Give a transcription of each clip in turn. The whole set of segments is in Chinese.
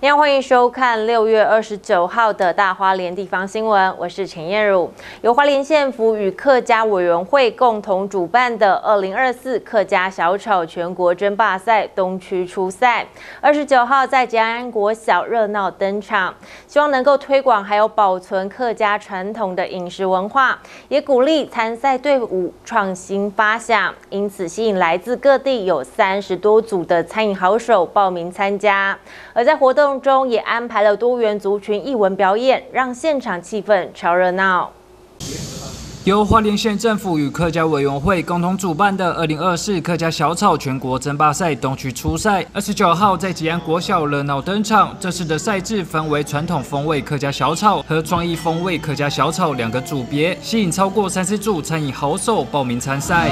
大家欢迎收看6月29号的大花莲地方新闻，我是陈燕茹。由花莲县府与客家委员会共同主办的2024客家小炒全国争霸赛东区初赛，29号在吉安国小热闹登场，希望能够推广还有保存客家传统的饮食文化，也鼓励参赛队伍创新发想，因此吸引来自各地有30多组的餐饮好手报名参加。而在活动中也安排了多元族群艺文表演，让现场气氛超热闹。 由花莲县政府与客家委员会共同主办的2024客家小炒全国争霸赛东区初赛，29号在吉安国小热闹登场。这次的赛制分为传统风味客家小炒和创意风味客家小炒2个组别，吸引超过30组餐饮好手报名参赛。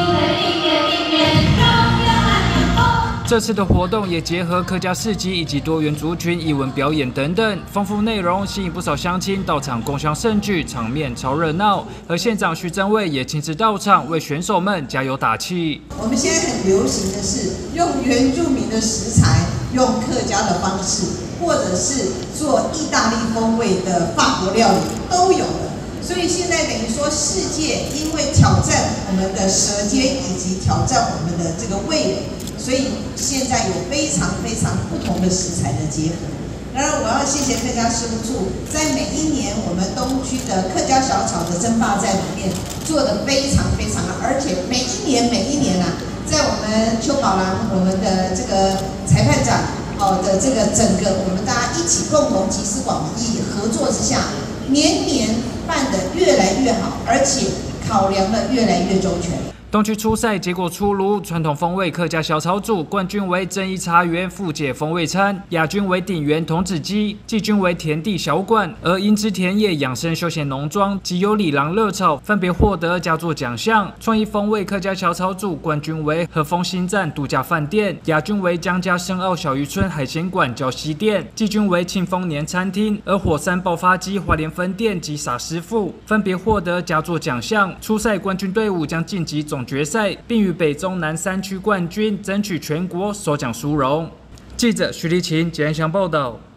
这次的活动也结合客家市集以及多元族群艺文表演等等，丰富内容吸引不少乡亲到场共襄盛举，场面超热闹。而县长徐正伟也亲自到场为选手们加油打气。 我们现在很流行的是用原住民的食材，用客家的方式，或者是做意大利风味的法国料理都有的。所以现在等于说，世界因为挑战我们的舌尖以及挑战我们的这个味蕾。所以现在有非常不同的食材的结合。当然，我要谢谢客家事务处，在每一年我们东区的客家小炒的争霸赛里面做得非常好，而且每一年啊，在我们邱宝郎我们的这个裁判长的这个整个我们大家一起共同集思广益合作之下，年办得越来越好，而且考量得越来越周全。 东区初赛结果出炉，传统风味客家小炒组冠军为正义茶园富姐风味餐，亚军为鼎源童子鸡，季军为田地小馆，而英之田野养生休闲农庄及有里郎热炒分别获得佳作奖项。创意风味客家小炒组冠军为和风新站度假饭店，亚军为江家深澳小渔村海鲜馆礁溪店，季军为庆丰年餐厅，而火山爆发机花莲分店及傻师傅分别获得佳作奖项。初赛冠军队伍将晋级总决赛，并与北中南3区冠军争取全国首奖殊荣。记者徐立琴、简祥报道。